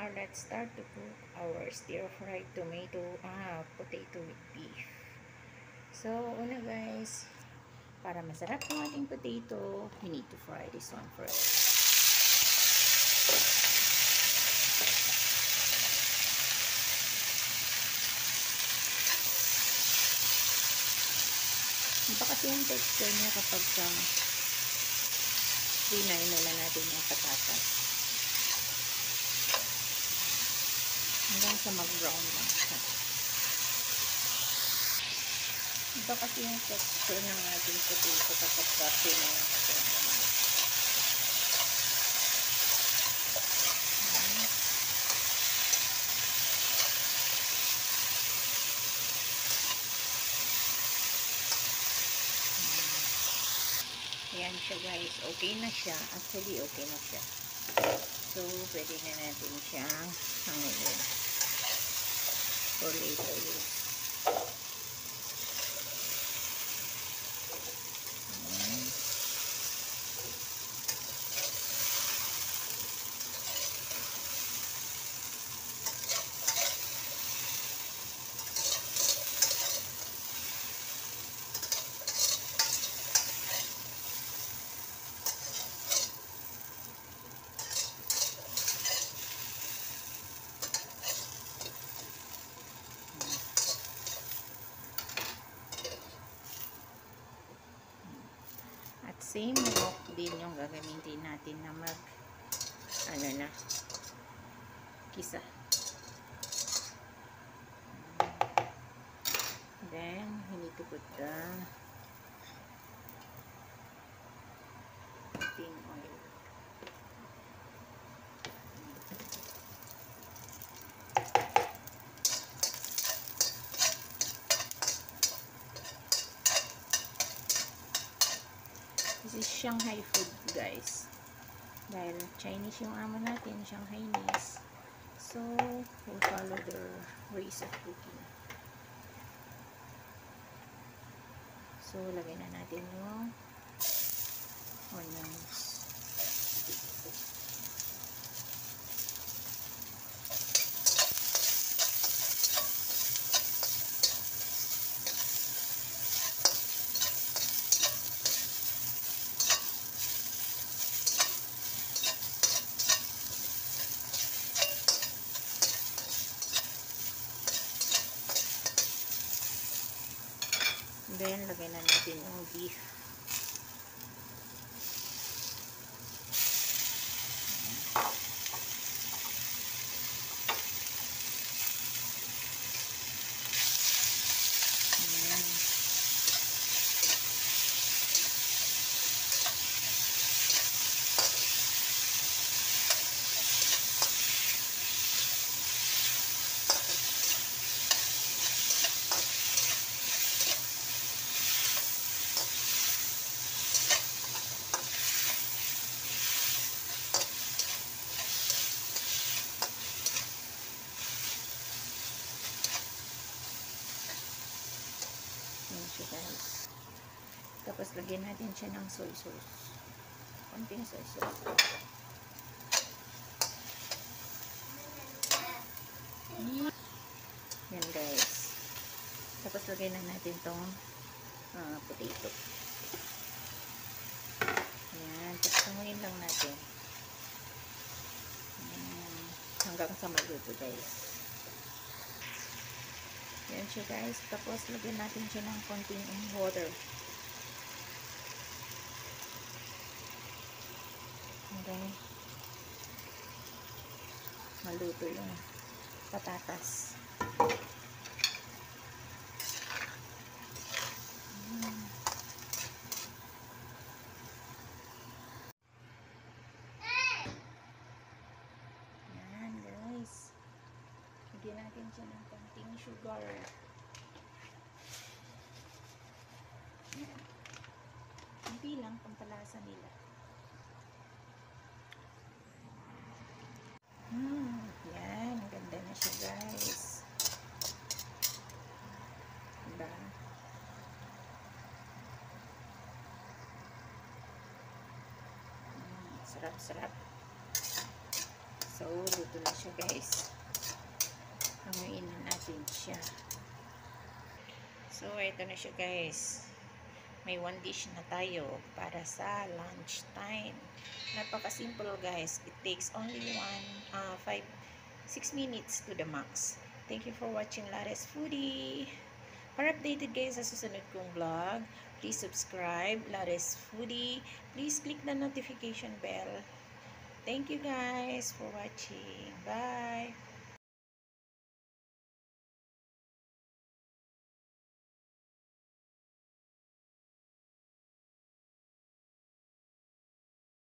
let's start to cook our stir-fried potato with beef. So, una guys, para masarap yung ating potato, we need to fry this one first. Iba kasi yung texture niya kapag rinay na lang natin yung patatas. Hanggang sa mag-brown lang siya. Iba kasi yung texture ng ating potato kapag rinay natin naman. Ayan siya guys. Okay na siya. Actually, okay na siya. So, pwede na natin siyang hanguin for later use. Same wok din yung gagamitin natin na kisa. Then, we need to put the cooking oil. This is Shanghai food guys. Dahil Chinese yung amo natin, Shanghainese. So, we'll follow their ways of cooking. So, lagay na natin yung onions. Then, lagay na natin yung beef. Guys. Tapos lagyan natin siya ng soy sauce. Konting soy sauce. Yan guys. Tapos lagyan na natin tong potato. Yan. Tapos hanguin lang natin. Yan. Hanggang sa maluto guys. Yan siya guys. Tapos lagyan natin siya ng konting water. Okay. Maluto yung patatas. Yan guys. Lagyan natin siya ng konting sugar. Yan. Hindi lang pampalasa nila. Yan. Ganda na siya guys. Diba? Sarap-sarap. So, luto na siya guys. Hanguin na natin siya. So, ito na siya guys. May one dish na tayo para sa lunch time. Napaka-simple guys. It takes only 6 minutes to the max. Thank you for watching Lares Foodie. Para updated kayo sa susunod kong vlog, please subscribe, Lares Foodie. Please click the notification bell. Thank you guys for watching. Bye!